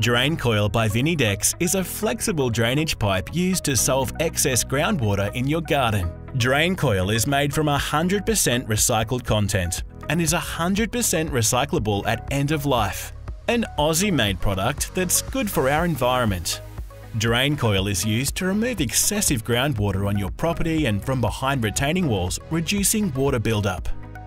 Drain Coil by Vinidex is a flexible drainage pipe used to solve excess groundwater in your garden. Drain Coil is made from 100% recycled content and is 100% recyclable at end of life. An Aussie-made product that's good for our environment. Drain Coil is used to remove excessive groundwater on your property and from behind retaining walls, reducing water buildup.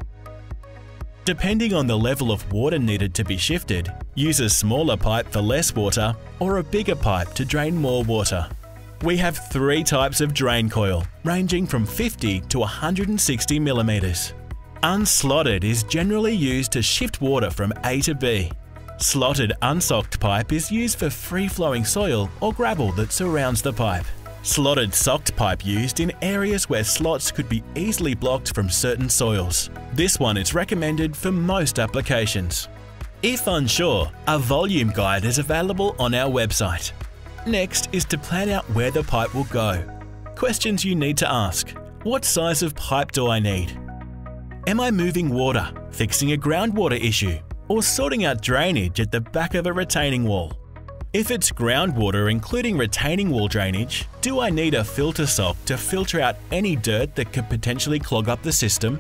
Depending on the level of water needed to be shifted, use a smaller pipe for less water or a bigger pipe to drain more water. We have 3 types of drain coil, ranging from 50 to 160 mm. Unslotted is generally used to shift water from A to B. Slotted unsocked pipe is used for free-flowing soil or gravel that surrounds the pipe. Slotted socked pipe used in areas where slots could be easily blocked from certain soils. This one is recommended for most applications. If unsure, a volume guide is available on our website. Next is to plan out where the pipe will go. Questions you need to ask. What size of pipe do I need? Am I moving water, fixing a groundwater issue, or sorting out drainage at the back of a retaining wall? If it's groundwater including retaining wall drainage, do I need a filter sock to filter out any dirt that could potentially clog up the system?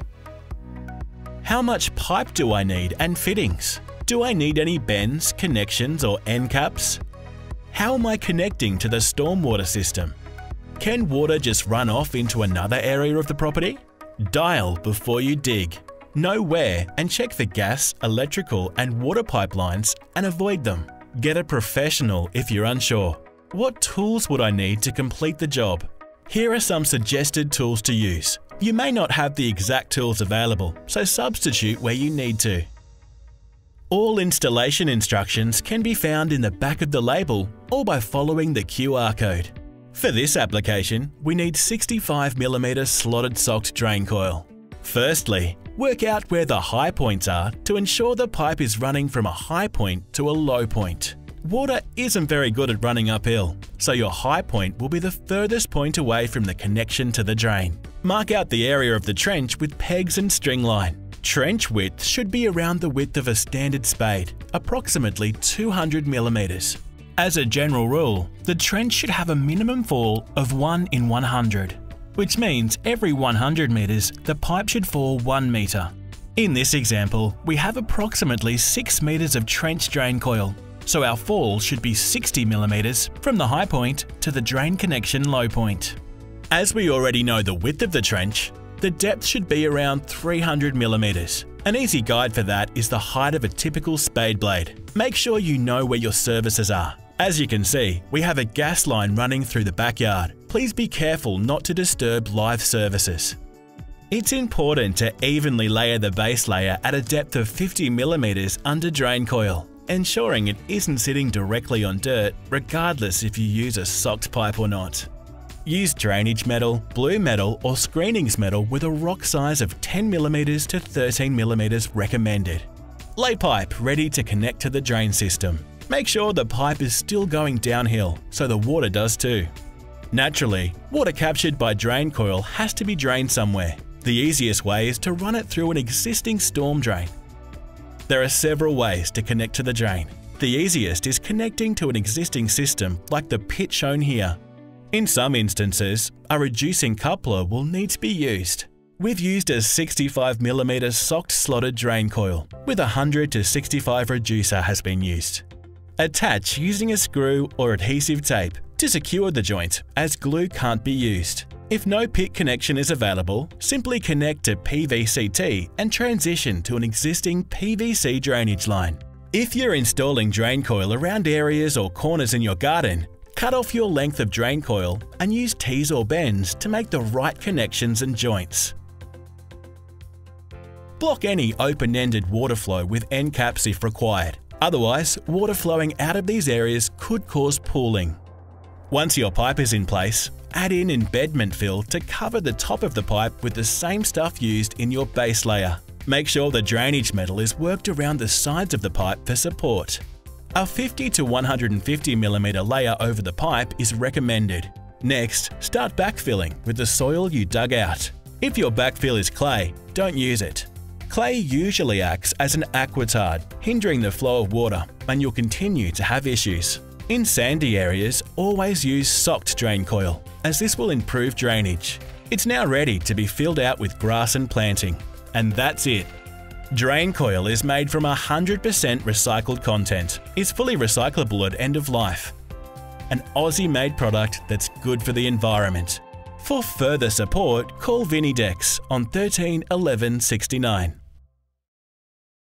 How much pipe do I need and fittings? Do I need any bends, connections or end caps? How am I connecting to the stormwater system? Can water just run off into another area of the property? Dial before you dig. Know where and check for gas, electrical and water pipelines and avoid them. Get a professional if you're unsure. What tools would I need to complete the job? Here are some suggested tools to use. You may not have the exact tools available, so substitute where you need to. All installation instructions can be found in the back of the label or by following the QR code. For this application, we need 65 mm slotted socked drain coil. Firstly, work out where the high points are to ensure the pipe is running from a high point to a low point. Water isn't very good at running uphill, so your high point will be the furthest point away from the connection to the drain. Mark out the area of the trench with pegs and string line. Trench width should be around the width of a standard spade, approximately 200 mm. As a general rule, the trench should have a minimum fall of 1 in 100. Which means every 100 meters, the pipe should fall 1 meter. In this example, we have approximately 6 meters of trench drain coil, so our fall should be 60 millimeters from the high point to the drain connection low point. As we already know the width of the trench, the depth should be around 300 millimeters. An easy guide for that is the height of a typical spade blade. Make sure you know where your services are. As you can see, we have a gas line running through the backyard. Please be careful not to disturb live services. It's important to evenly layer the base layer at a depth of 50 mm under drain coil, ensuring it isn't sitting directly on dirt regardless if you use a socked pipe or not. Use drainage metal, blue metal or screenings metal with a rock size of 10 mm to 13 mm recommended. Lay pipe ready to connect to the drain system. Make sure the pipe is still going downhill so the water does too. Naturally, water captured by drain coil has to be drained somewhere. The easiest way is to run it through an existing storm drain. There are several ways to connect to the drain. The easiest is connecting to an existing system like the pit shown here. In some instances, a reducing coupler will need to be used. We've used a 65 mm socked slotted drain coil with 100 to 65 reducer has been used. Attach using a screw or adhesive tape to secure the joint, as glue can't be used. If no pit connection is available, simply connect to PVCT and transition to an existing PVC drainage line. If you're installing drain coil around areas or corners in your garden, cut off your length of drain coil and use tees or bends to make the right connections and joints. Block any open-ended water flow with end caps if required. Otherwise, water flowing out of these areas could cause pooling. Once your pipe is in place, add in embedment fill to cover the top of the pipe with the same stuff used in your base layer. Make sure the drainage metal is worked around the sides of the pipe for support. A 50 to 150 mm layer over the pipe is recommended. Next, start backfilling with the soil you dug out. If your backfill is clay, don't use it. Clay usually acts as an aquitard, hindering the flow of water, and you'll continue to have issues. In sandy areas, always use socked drain coil, as this will improve drainage. It's now ready to be filled out with grass and planting. And that's it. Drain coil is made from 100% recycled content, is fully recyclable at end of life. An Aussie-made product that's good for the environment. For further support, call Vinidex on 13 11 69.